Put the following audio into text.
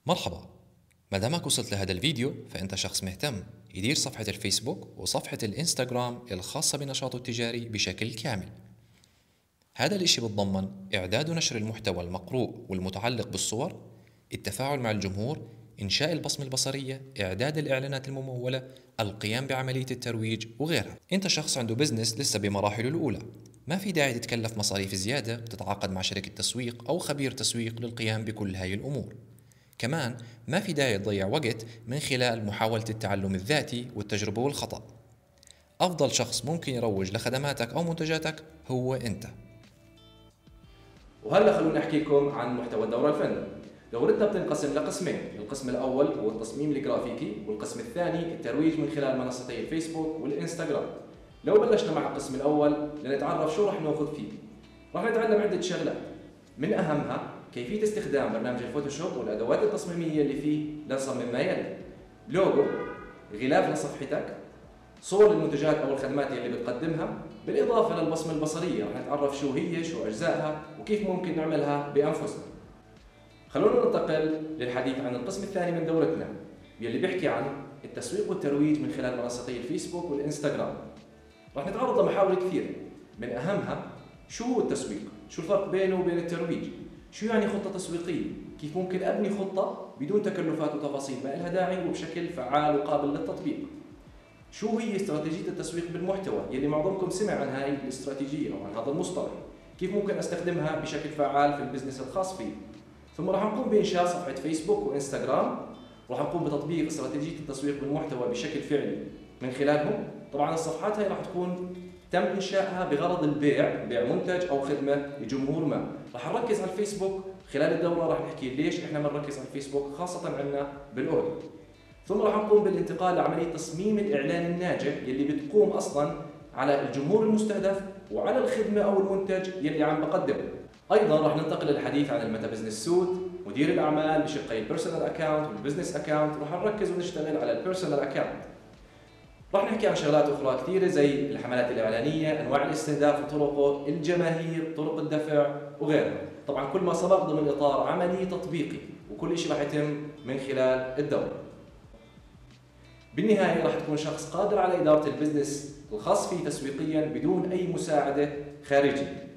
مرحبا. ما دامك وصلت لهذا الفيديو فأنت شخص مهتم يدير صفحة الفيسبوك وصفحة الإنستغرام الخاصة بنشاطه التجاري بشكل كامل. هذا الاشي بتضمن إعداد ونشر المحتوى المقروء والمتعلق بالصور، التفاعل مع الجمهور، إنشاء البصمة البصرية، إعداد الإعلانات الممولة، القيام بعملية الترويج وغيرها. أنت شخص عنده بزنس لسه بمراحله الأولى، ما في داعي تتكلف مصاريف زيادة وتتعاقد مع شركة تسويق أو خبير تسويق للقيام بكل هاي الأمور. كمان ما في داعي تضيع وقت من خلال محاولة التعلم الذاتي والتجربة والخطأ. أفضل شخص ممكن يروج لخدماتك أو منتجاتك هو أنت. وهلا خلونا نحكي لكم عن محتوى الدورة الفنية. دورتنا بتنقسم لقسمين، القسم الأول هو التصميم الجرافيكي، والقسم الثاني الترويج من خلال منصتي الفيسبوك والإنستغرام. لو بلشنا مع القسم الأول لنتعرف شو رح ناخذ فيه. رح نتعلم عدة شغلات، من أهمها كيفية استخدام برنامج الفوتوشوب والأدوات التصميمية اللي فيه لنصمم ما يلي: لوجو، غلاف لصفحتك، صور للمنتجات أو الخدمات اللي بتقدمها، بالإضافة للبصمة البصرية. رح نتعرف شو هي، شو أجزائها، وكيف ممكن نعملها بأنفسنا. خلونا ننتقل للحديث عن القسم الثاني من دورتنا، يلي بيحكي عن التسويق والترويج من خلال منصتي الفيسبوك والإنستغرام. رح نتعرض لمحاور كثيرة، من أهمها شو هو التسويق، شو الفرق بينه وبين الترويج، شو يعني خطة تسويقية، كيف ممكن أبني خطة بدون تكلفات وتفاصيل ما لها داعي وبشكل فعال وقابل للتطبيق، شو هي استراتيجية التسويق بالمحتوى يلي معظمكم سمع عن هاي الاستراتيجية أو عن هذا المصطلح، كيف ممكن أستخدمها بشكل فعال في البزنس الخاص فيه. ثم راح نقوم بإنشاء صفحة فيسبوك وإنستغرام، راح نقوم بتطبيق استراتيجية التسويق بالمحتوى بشكل فعلي من خلالهم. طبعا الصفحات هاي راح تكون تم إنشائها بغرض البيع، بيع منتج أو خدمة لجمهور ما. راح نركز على الفيسبوك خلال الدورة، راح نحكي ليش إحنا بنركز على الفيسبوك خاصة عندنا بالأردن. ثم راح نقوم بالانتقال لعملية تصميم الإعلان الناجح يلي بتقوم أصلا على الجمهور المستهدف وعلى الخدمة أو المنتج يلي عم بقدمه. أيضا راح ننتقل للحديث عن الميتا بزنس سوت، مدير الأعمال بشقي البيرسونال أكاونت والبزنس أكاونت. راح نركز ونشتغل على البيرسونال أكاونت. راح نحكي عن شغلات أخرى كثيرة زي الحملات الإعلانية، أنواع الاستهداف وطرقه، الجماهير، طرق الدفع وغيرها. طبعا كل ما سبق ضمن إطار عملي تطبيقي، وكل شيء راح يتم من خلال الدورة. بالنهاية راح تكون شخص قادر على إدارة البزنس الخاص فيه تسويقيا بدون أي مساعدة خارجية.